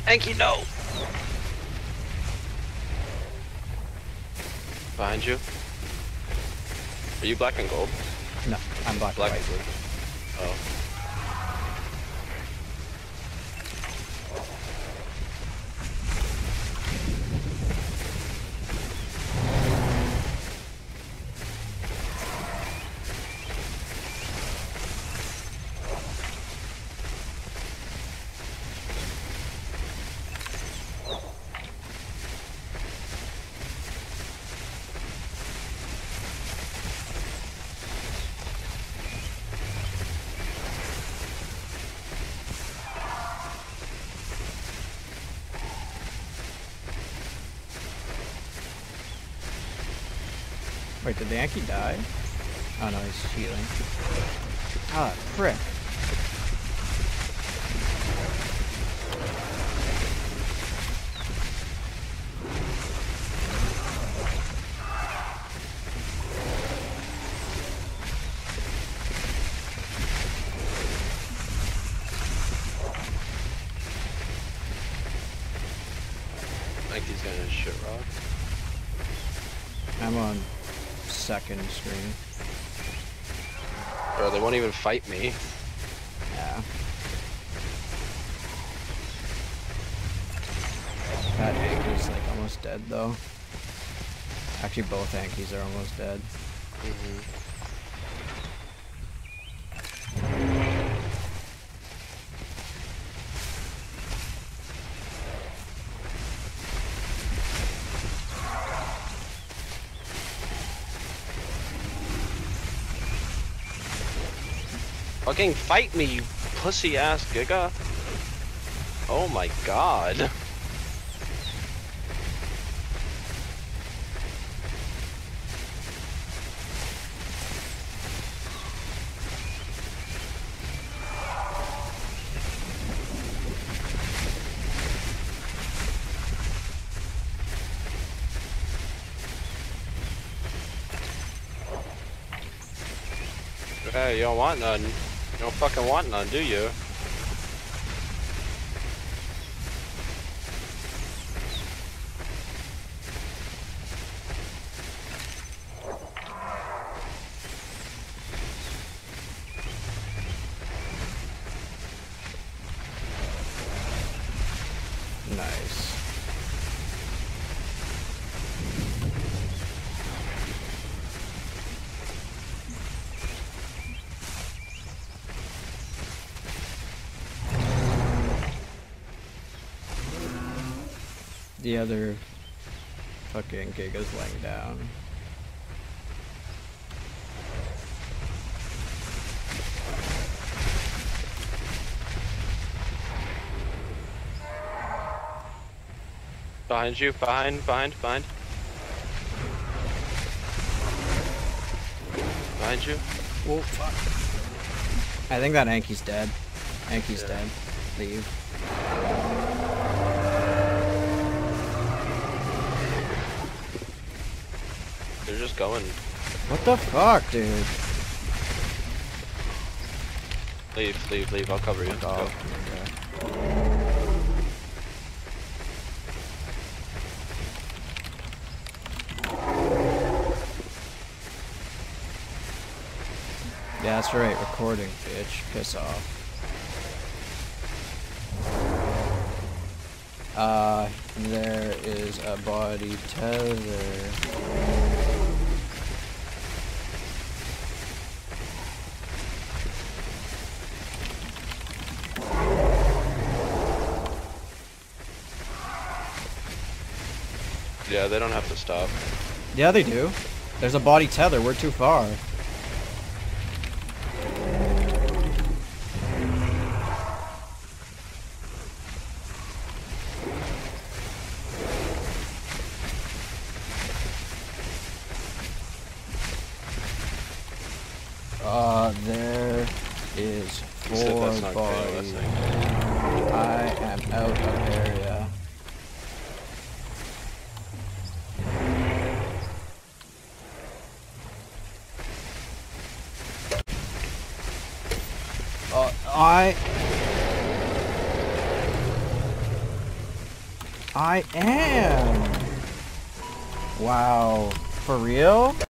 Anki, no! Behind you. Are you black and gold? No, I'm black and white. Oh. Wait, did the Yankee die? Oh no, he's healing. Ah, frick. I think he's gonna shit rock. I'm on second screen. Bro, they won't even fight me. Yeah. That Yankee's like almost dead though. Actually, both Yankees are almost dead. Fucking fight me, you pussy ass giga. Oh my god. Hey, you don't want none. You don't fucking want none, do you? Nice. The other fucking giga's laying down. Behind you, behind. Behind you. Whoa, fuck. I think that Anki's dead. Anki's dead. Leave. They're just going. What the fuck, dude? Leave. I'll cover you. Oh, Go. okay. Yeah, that's right. Recording, bitch. Piss off. There is a body tether. Yeah, they don't have to stop. Yeah, they do. There's a body tether. We're too far. There is 4 bodies. I am out of area. I am! Wow. For real?